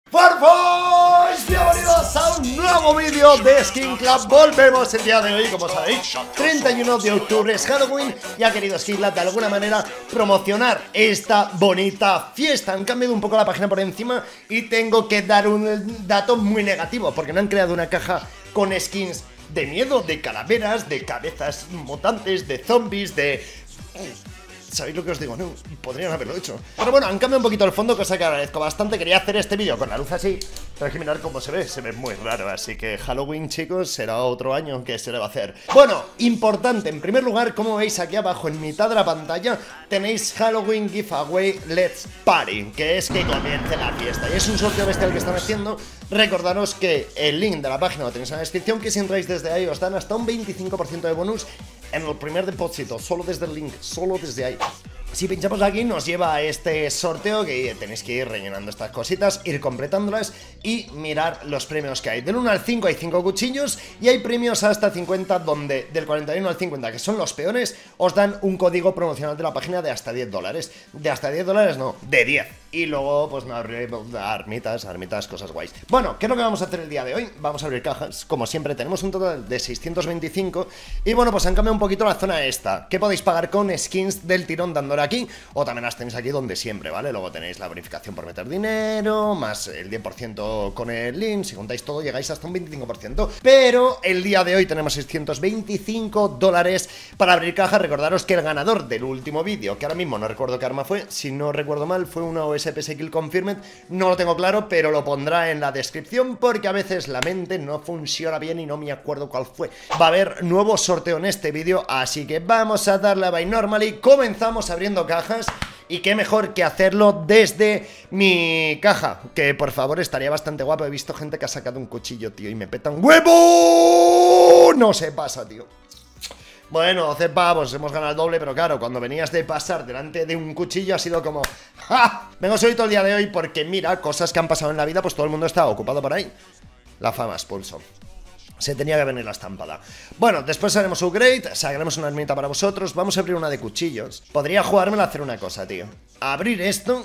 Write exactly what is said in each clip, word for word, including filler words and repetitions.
Farfos, bienvenidos a un nuevo vídeo de Skin Club. Volvemos el día de hoy, como sabéis, treinta y uno de octubre es Halloween y ha querido Skin Club de alguna manera promocionar esta bonita fiesta. Han cambiado un poco la página por encima y tengo que dar un dato muy negativo, porque no han creado una caja con skins de miedo, de calaveras, de cabezas mutantes, de zombies, de... ¿Sabéis lo que os digo? No, podrían haberlo hecho. Pero bueno, han cambiado un poquito el fondo, cosa que agradezco bastante. Quería hacer este vídeo con la luz así, pero hay que mirar cómo se ve, se ve muy raro. Así que Halloween, chicos, será otro año que se le va a hacer. Bueno, importante, en primer lugar, como veis aquí abajo en mitad de la pantalla, tenéis Halloween Giveaway Let's Party, que es que comience la fiesta. Y es un sorteo bestial que están haciendo. Recordaros que el link de la página lo tenéis en la descripción, que si entráis desde ahí os dan hasta un veinticinco por ciento de bonus en el primer depósito, solo desde el link, solo desde ahí. Si pinchamos aquí nos lleva a este sorteo que tenéis que ir rellenando estas cositas, ir completándolas y mirar los premios que hay. Del uno al cinco hay cinco cuchillos y hay premios hasta cincuenta, donde del cuarenta y uno al cincuenta, que son los peores, os dan un código promocional de la página de hasta diez dólares. De hasta diez dólares no, de diez. Y luego pues no, armitas, armitas, cosas guays. Bueno, ¿qué es lo que vamos a hacer el día de hoy? Vamos a abrir cajas, como siempre tenemos un total de seiscientos veinticinco. Y bueno, pues han cambiado un poquito la zona esta, que podéis pagar con skins del tirón dándole aquí, o también las tenéis aquí donde siempre, ¿vale? Luego tenéis la bonificación por meter dinero, más el diez por ciento con el link. Si contáis todo llegáis hasta un veinticinco por ciento. Pero el día de hoy tenemos seiscientos veinticinco dólares para abrir cajas. Recordaros que el ganador del último vídeo, que ahora mismo no recuerdo qué arma fue, si no recuerdo mal fue una O S P S Kill Confirmed, no lo tengo claro, pero lo pondrá en la descripción porque a veces la mente no funciona bien y no me acuerdo cuál fue. Va a haber nuevo sorteo en este vídeo, así que vamos a darle a Buy Normally. Comenzamos abriendo cajas. Y qué mejor que hacerlo desde mi caja, que por favor estaría bastante guapo. He visto gente que ha sacado un cuchillo, tío, y me peta un huevo. No se pasa, tío. Bueno, doce pavos, hemos ganado el doble, pero claro, cuando venías de pasar delante de un cuchillo ha sido como... ¡Ja! Vengo solito el día de hoy porque mira, cosas que han pasado en la vida, pues todo el mundo está ocupado por ahí. La fama es pulso. Se tenía que venir la estampada. Bueno, después haremos upgrade, sacaremos una ermita para vosotros. Vamos a abrir una de cuchillos. Podría jugármela a hacer una cosa, tío. Abrir esto.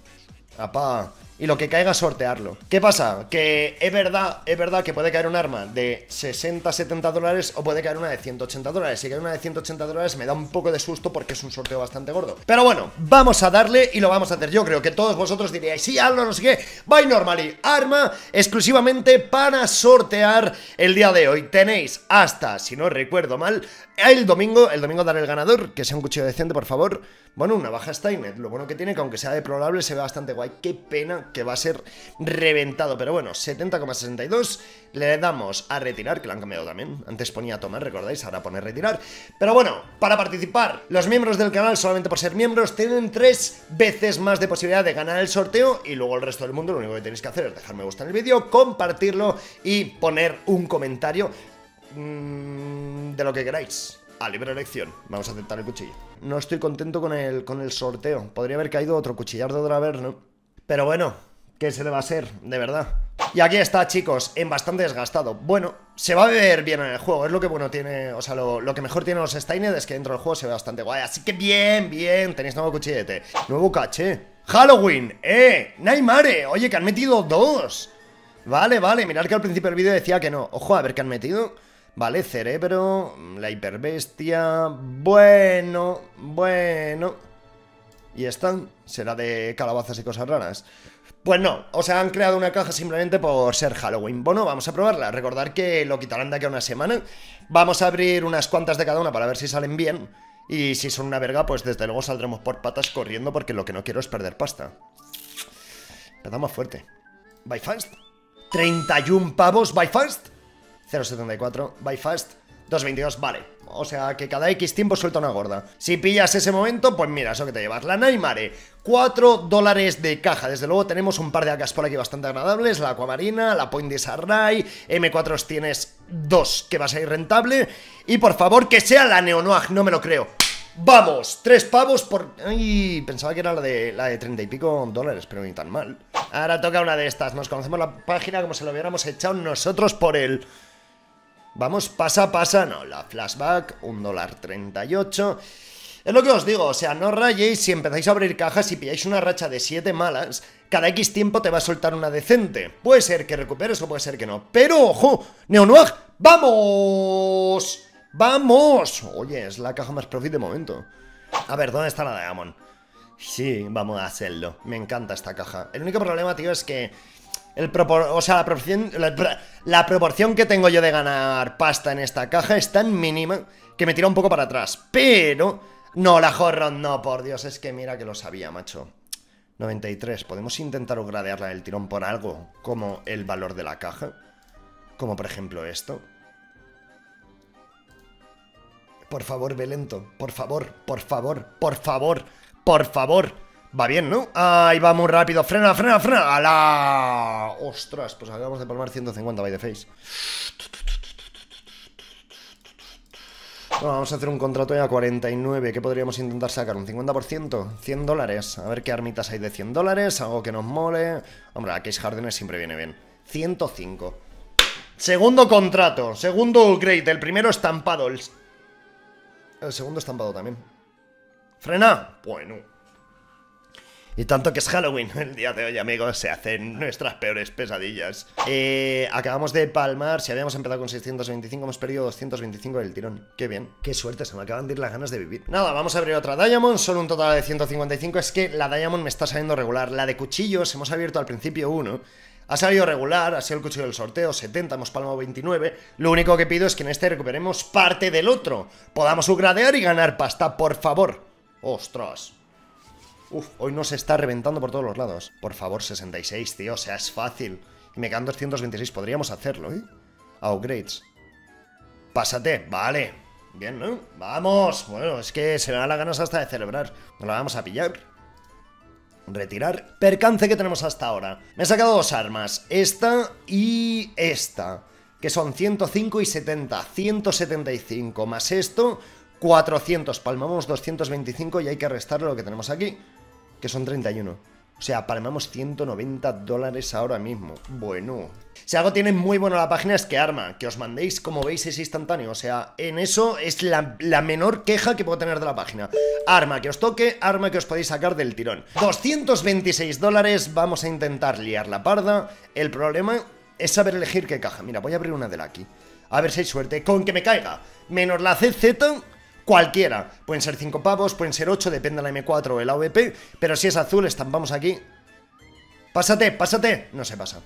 Apá. Y lo que caiga, sortearlo. ¿Qué pasa? Que es verdad, es verdad que puede caer un arma de sesenta, setenta dólares o puede caer una de ciento ochenta dólares. Si cae una de ciento ochenta dólares me da un poco de susto porque es un sorteo bastante gordo. Pero bueno, vamos a darle y lo vamos a hacer. Yo creo que todos vosotros diríais, sí, hazlo, no sé qué. Buy Normally, arma exclusivamente para sortear el día de hoy. Tenéis hasta, si no recuerdo mal, el domingo, el domingo daré el ganador, que sea un cuchillo decente, por favor. Bueno, una baja Steinert, lo bueno que tiene que aunque sea deplorable se ve bastante guay. Qué pena que va a ser reventado, pero bueno, setenta coma sesenta y dos. Le damos a retirar, que lo han cambiado también. Antes ponía tomar, recordáis, ahora pone retirar. Pero bueno, para participar, los miembros del canal, solamente por ser miembros, tienen tres veces más de posibilidad de ganar el sorteo. Y luego el resto del mundo, lo único que tenéis que hacer es dejar me gusta en el vídeo, compartirlo y poner un comentario mmm, de lo que queráis. A libre elección, vamos a aceptar el cuchillo. No estoy contento con el, con el sorteo. Podría haber caído otro cuchillardo otra vez, ¿no? Pero bueno, ¿qué se le va a hacer? De verdad. Y aquí está, chicos, en bastante desgastado. Bueno, se va a ver bien en el juego. Es lo que bueno tiene, o sea, lo, lo que mejor tiene los Steinert es que dentro del juego se ve bastante guay. Así que bien, bien, tenéis nuevo cuchillete. Nuevo caché. Halloween, eh, Neymare. Oye, que han metido dos. Vale, vale, mirad que al principio del vídeo decía que no. Ojo, a ver qué han metido. Vale, cerebro, la hiperbestia. Bueno, bueno. ¿Y esta? ¿Será de calabazas y cosas raras? Pues no, o sea, han creado una caja simplemente por ser Halloween. Bueno, vamos a probarla. Recordad que lo quitarán de aquí a una semana. Vamos a abrir unas cuantas de cada una para ver si salen bien. Y si son una verga, pues desde luego saldremos por patas corriendo, porque lo que no quiero es perder pasta. Empezamos fuerte. Buy fast. treinta y un pavos, buy fast. cero coma setenta y cuatro, buy fast, dos coma veintidós, vale. O sea que cada X tiempo suelta una gorda. Si pillas ese momento, pues mira, eso que te llevas. La Neymare, cuatro dólares de caja. Desde luego tenemos un par de A Ks por aquí bastante agradables. La Aquamarina, la Point Disarray, M cuatro tienes dos, que va a ser rentable. Y por favor, que sea la Neo-Noir, no me lo creo. ¡Vamos! Tres pavos por... Ay, pensaba que era la de la de treinta y pico dólares, pero ni tan mal. Ahora toca una de estas. Nos conocemos la página como si lo hubiéramos echado nosotros por el... Vamos, pasa, pasa, no, la flashback, un dólar treinta y ocho. Es lo que os digo, o sea, no rayéis si empezáis a abrir cajas y pilláis una racha de siete malas. Cada X tiempo te va a soltar una decente. Puede ser que recuperes o puede ser que no. Pero, ojo, Neonuag, ¡vamos! ¡Vamos! Oye, es la caja más profit de momento. A ver, ¿dónde está la Diamond? Sí, vamos a hacerlo. Me encanta esta caja. El único problema, tío, es que el propor o sea, la proporción, la, la proporción que tengo yo de ganar pasta en esta caja es tan mínima que me tira un poco para atrás. Pero... no, la Horron, no, por Dios, es que mira que lo sabía, macho. noventa y tres, ¿podemos intentar gradearla del tirón por algo como el valor de la caja? Como por ejemplo esto. Por favor, ve lento, por favor, por favor, por favor, por favor. Va bien, ¿no? Ahí va muy rápido, frena, frena, frena. ¡Hala! Ostras, pues acabamos de palmar ciento cincuenta by the face. Bueno, vamos a hacer un contrato ya a cuarenta y nueve. ¿Qué podríamos intentar sacar? ¿Un cincuenta por ciento? cien dólares. A ver qué armitas hay de cien dólares. Algo que nos mole. Hombre, la Case Hardener siempre viene bien. ciento cinco. Segundo contrato. Segundo upgrade. El primero estampado. El, el segundo estampado también. Frena. Bueno. Y tanto que es Halloween el día de hoy, amigos, se hacen nuestras peores pesadillas. Eh, acabamos de palmar, si habíamos empezado con seiscientos veinticinco, hemos perdido doscientos veinticinco del tirón. Qué bien, qué suerte, se me acaban de ir las ganas de vivir. Nada, vamos a abrir otra Diamond, solo un total de ciento cincuenta y cinco. Es que la Diamond me está saliendo regular. La de cuchillos, hemos abierto al principio uno. Ha salido regular, ha sido el cuchillo del sorteo, setenta, hemos palmado veintinueve. Lo único que pido es que en este recuperemos parte del otro. Podamos upgradear y ganar pasta, por favor. Ostras. Uf, hoy nos está reventando por todos los lados. Por favor, sesenta y seis, tío, o sea, es fácil. Y me quedan doscientos veintiséis, podríamos hacerlo, ¿eh? Upgrades. Pásate, vale. Bien, ¿no? Vamos. Bueno, es que se me da las ganas hasta de celebrar. Nos la vamos a pillar. Retirar. Percance que tenemos hasta ahora. Me he sacado dos armas. Esta y esta. Que son ciento cinco y setenta. ciento setenta y cinco más esto. cuatrocientos. Palmamos doscientos veinticinco y hay que restarle lo que tenemos aquí. Que son treinta y uno. O sea, palmamos ciento noventa dólares ahora mismo. Bueno. Si algo tiene muy bueno la página es que arma. Que os mandéis, como veis, es instantáneo. O sea, en eso es la, la menor queja que puedo tener de la página. Arma que os toque, arma que os podéis sacar del tirón. doscientos veintiséis dólares. Vamos a intentar liar la parda. El problema es saber elegir qué caja. Mira, voy a abrir una de la aquí. A ver si hay suerte. Con que me caiga menos la C Z... cualquiera, pueden ser cinco pavos, pueden ser ocho, depende de la M cuatro o el A V P. Pero si es azul, estampamos aquí. Pásate, pásate, no se pasa.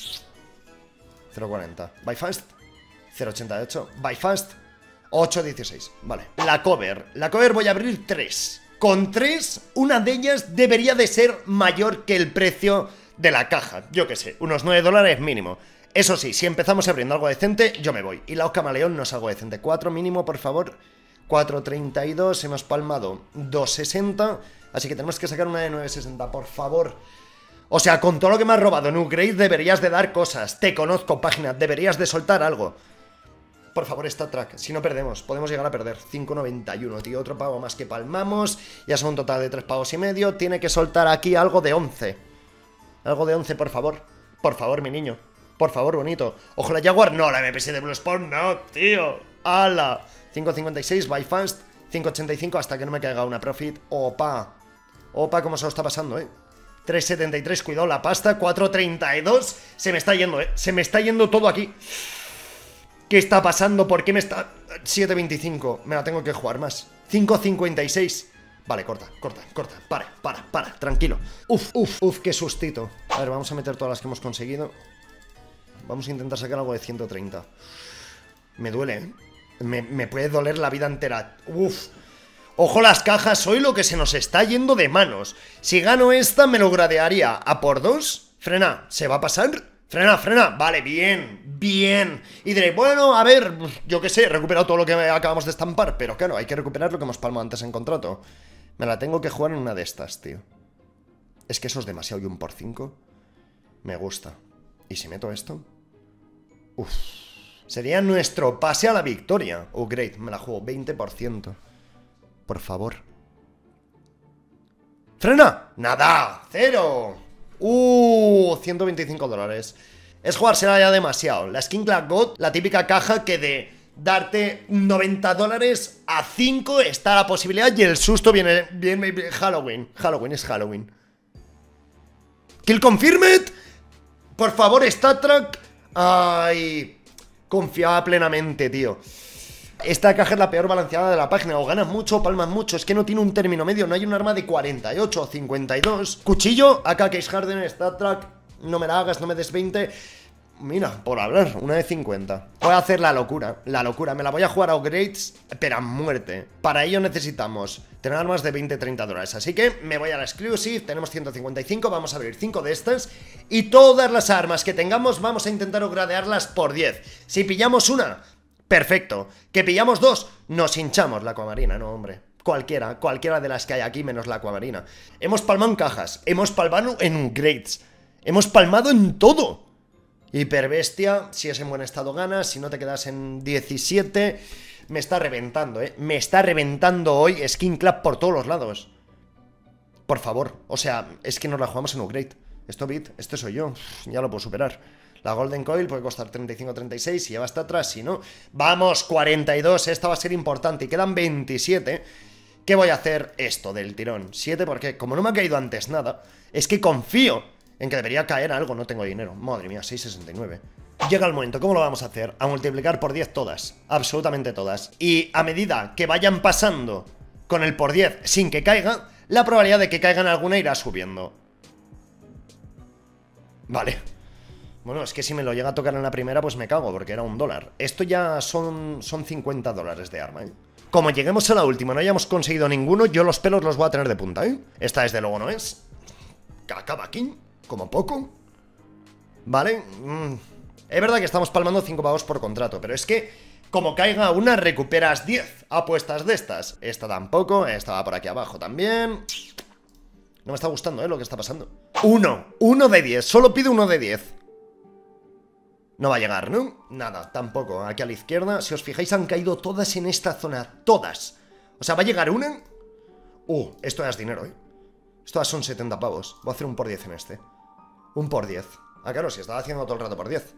cero cuarenta, buy fast. cero ochenta y ocho, buy fast. ocho dieciséis, vale. La cover, la cover voy a abrir tres. Con tres, una de ellas debería de ser mayor que el precio de la caja. Yo qué sé, unos nueve dólares mínimo. Eso sí, si empezamos abriendo algo decente, yo me voy. Y la Oscar Camaleón no es algo decente. cuatro mínimo, por favor. cuatro treinta y dos, hemos palmado dos sesenta, así que tenemos que sacar una de nueve sesenta, por favor. O sea, con todo lo que me has robado en upgrade deberías de dar cosas. Te conozco, página, deberías de soltar algo. Por favor, esta track, si no perdemos, podemos llegar a perder. cinco noventa y uno, tío, otro pago más que palmamos. Ya son un total de tres pagos y medio. Tiene que soltar aquí algo de once. Algo de once, por favor. Por favor, mi niño. Por favor, bonito. Ojo, la Jaguar, no, la M P S de Blue Spawn, no, tío. ¡Hala! cinco cincuenta y seis, buy fast. Cinco ochenta y cinco hasta que no me caiga una profit. Opa. Opa, cómo se lo está pasando, eh. tres setenta y tres, cuidado la pasta. Cuatro treinta y dos. Se me está yendo, eh. Se me está yendo todo aquí. ¿Qué está pasando? ¿Por qué me está...? siete veinticinco. Me la tengo que jugar más. cinco cincuenta y seis. Vale, corta, corta, corta. Para, para, para. Tranquilo. Uf, uf, uf, qué sustito. A ver, vamos a meter todas las que hemos conseguido. Vamos a intentar sacar algo de ciento treinta. Me duele, ¿eh? Me, me puede doler la vida entera. Uf. Ojo las cajas, hoy lo que se nos está yendo de manos. Si gano esta me lo gradearía a por dos. Frena, ¿se va a pasar? Frena, frena, vale, bien, bien. Y diréis, bueno, a ver, yo qué sé, he recuperado todo lo que acabamos de estampar. Pero claro, hay que recuperar lo que hemos palmado antes en contrato. Me la tengo que jugar en una de estas, tío. Es que eso es demasiado y un por cinco. Me gusta. ¿Y si meto esto? Uf. Sería nuestro pase a la victoria. Upgrade, me la juego, veinte por ciento. Por favor. ¡Frena! ¡Nada! ¡Cero! ¡Uh! ciento veinticinco dólares. Es jugársela ya demasiado. La Skin Clad God, la típica caja que de darte noventa dólares a cinco, está la posibilidad y el susto viene, viene Halloween. Halloween es Halloween. Kill confirmed. Por favor, StatTrak. Ay, confiaba plenamente, tío. Esta caja es la peor balanceada de la página. O ganas mucho o palmas mucho. Es que no tiene un término medio. No hay un arma de cuarenta y ocho o cincuenta y dos. Cuchillo, acá Case Harden, StatTrak. No me la hagas, no me des veinte. Mira, por hablar, una de cincuenta. Voy a hacer la locura, la locura. Me la voy a jugar a upgrades, pero a muerte. Para ello necesitamos tener armas de veinte a treinta dólares. Así que me voy a la exclusive, tenemos ciento cincuenta y cinco. Vamos a abrir cinco de estas. Y todas las armas que tengamos vamos a intentar upgradearlas por diez. Si pillamos una, perfecto. Que pillamos dos, nos hinchamos la acuamarina, no hombre. Cualquiera, cualquiera de las que hay aquí menos la acuamarina. Hemos palmado en cajas, hemos palmado en upgrades, hemos palmado en todo. Hiperbestia, si es en buen estado ganas, si no te quedas en diecisiete. Me está reventando, eh Me está reventando hoy Skin Club por todos los lados. Por favor, o sea, es que nos la jugamos en upgrade. Esto bit, este soy yo, ya lo puedo superar. La Golden Coil puede costar treinta y cinco a treinta y seis. Si lleva hasta atrás, si no, vamos, cuarenta y dos, esta va a ser importante. Y quedan veintisiete. ¿Qué voy a hacer? Esto del tirón, siete, porque como no me ha caído antes nada, es que confío en que debería caer algo, no tengo dinero. Madre mía, seis sesenta y nueve. Llega el momento, ¿cómo lo vamos a hacer? A multiplicar por diez todas, absolutamente todas. Y a medida que vayan pasando con el por diez sin que caiga, la probabilidad de que caigan alguna irá subiendo. Vale. Bueno, es que si me lo llega a tocar en la primera, pues me cago, porque era un dólar. Esto ya son, son cincuenta dólares de arma, ¿eh? Como lleguemos a la última, no hayamos conseguido ninguno, yo los pelos los voy a tener de punta, ¿eh? Esta desde luego no es. Acaba aquí. Como poco. ¿Vale? Mm. Es verdad que estamos palmando cinco pavos por contrato, pero es que como caiga una, recuperas diez apuestas de estas. Esta tampoco, esta va por aquí abajo también. No me está gustando, ¿eh? Lo que está pasando. Uno, uno de diez, solo pido uno de diez. No va a llegar, ¿no? Nada, tampoco. Aquí a la izquierda, si os fijáis, han caído todas en esta zona. Todas. O sea, va a llegar una. Uh, esto ya es dinero, ¿eh? Esto ya son setenta pavos. Voy a hacer un por diez en este. Un por diez. Ah, claro, si estaba haciendo todo el rato por diez.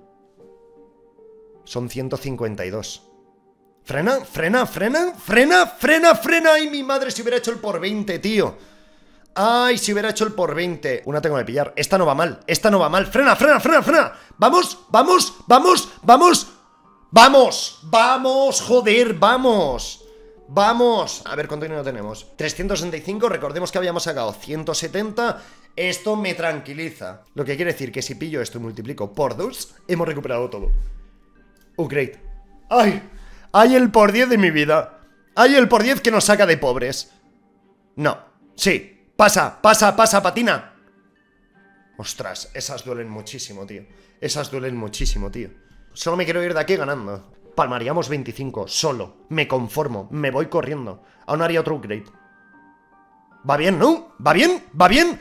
Son ciento cincuenta y dos. Frena, frena, frena, frena, frena, frena. Ay, mi madre, si hubiera hecho el por veinte, tío. Ay, si hubiera hecho el por veinte. Una tengo que pillar. Esta no va mal, esta no va mal. Frena, frena, frena, frena. Vamos, vamos, vamos, vamos. Vamos, vamos, joder, vamos. Vamos, a ver cuánto dinero tenemos. Trescientos sesenta y cinco, recordemos que habíamos sacado ciento setenta. Esto me tranquiliza. Lo que quiere decir que si pillo esto y multiplico por dos, hemos recuperado todo. Upgrade. ¡Ay! ¡Ay, el por diez de mi vida! ¡Ay, el por diez que nos saca de pobres! No, sí, pasa, pasa, pasa, patina. Ostras, esas duelen muchísimo, tío. Esas duelen muchísimo, tío. Solo me quiero ir de aquí ganando. Palmaríamos veinticinco, solo. Me conformo, me voy corriendo. Aún haría otro upgrade. ¿Va bien, no? ¿Va bien? ¿Va bien?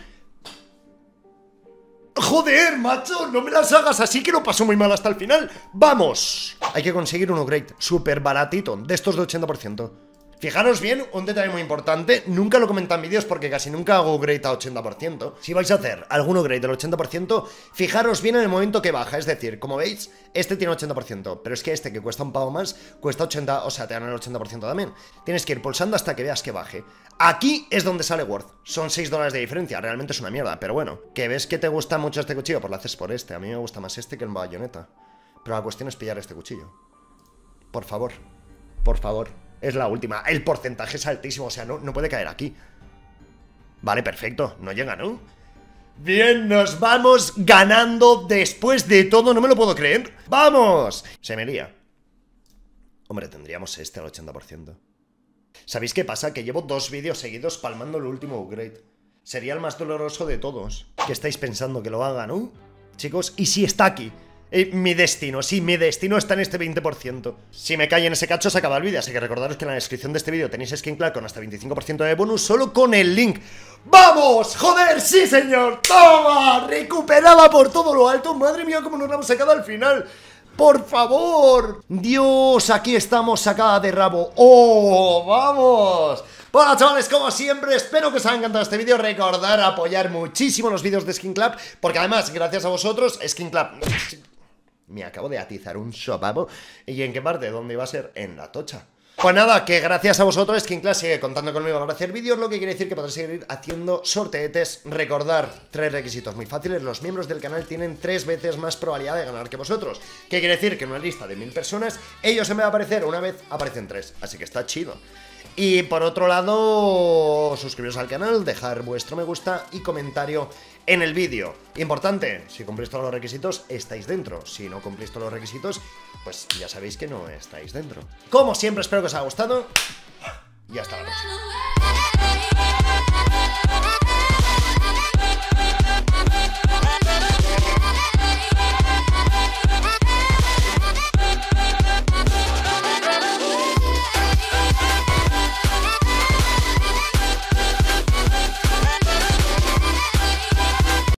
¡Joder, macho! No me las hagas así, que lo paso muy mal hasta el final. ¡Vamos! Hay que conseguir un upgrade súper baratito, de estos de ochenta por ciento. Fijaros bien, un detalle muy importante. Nunca lo comentan en vídeos porque casi nunca hago upgrade a ochenta por ciento. Si vais a hacer algún upgrade del ochenta por ciento, fijaros bien en el momento que baja. Es decir, como veis, este tiene ochenta por ciento, pero es que este que cuesta un pavo más, cuesta ochenta, o sea, te dan el ochenta por ciento también. Tienes que ir pulsando hasta que veas que baje. Aquí es donde sale Worth. Son seis dólares de diferencia, realmente es una mierda, pero bueno. Que ves que te gusta mucho este cuchillo, pues lo haces por este. A mí me gusta más este que el bayoneta. Pero la cuestión es pillar este cuchillo. Por favor, por favor. Es la última. El porcentaje es altísimo, o sea, no, no puede caer aquí. Vale, perfecto. No llega, ¿no? Bien, nos vamos ganando después de todo. No me lo puedo creer. ¡Vamos! Se me lía. Hombre, tendríamos este al ochenta por ciento. ¿Sabéis qué pasa? Que llevo dos vídeos seguidos palmando el último upgrade. Sería el más doloroso de todos. ¿Qué estáis pensando? Que lo haga, ¿no? Chicos, ¿y si está aquí? Eh, mi destino, sí, mi destino está en este veinte por ciento. Si me cae en ese cacho se acaba el vídeo. Así que recordaros que en la descripción de este vídeo tenéis Skin Club con hasta veinticinco por ciento de bonus solo con el link. ¡Vamos! ¡Joder! ¡Sí, señor! ¡Toma! ¡Recuperada por todo lo alto! ¡Madre mía, cómo nos la hemos sacado al final! ¡Por favor! ¡Dios! Aquí estamos sacada de rabo. ¡Oh! ¡Vamos! Bueno, chavales, como siempre, espero que os haya encantado este vídeo. Recordar apoyar muchísimo los vídeos de Skin Club, porque además, gracias a vosotros, Skin Club... Me acabo de atizar un sopapo. ¿Y en qué parte? ¿Dónde iba a ser? En la tocha. Pues nada, que gracias a vosotros Skin Clash sigue contando conmigo para hacer vídeos, lo que quiere decir que podré seguir haciendo sorteetes. Recordar tres requisitos muy fáciles: los miembros del canal tienen tres veces más probabilidad de ganar que vosotros. ¿Qué quiere decir? Que en una lista de mil personas, ellos en vez de aparecer una vez, aparecen tres, así que está chido. Y por otro lado, suscribiros al canal, dejar vuestro me gusta y comentario en el vídeo. Importante, si cumplís todos los requisitos, estáis dentro. Si no cumplís todos los requisitos, pues ya sabéis que no estáis dentro. Como siempre, espero que os haya gustado y hasta la próxima.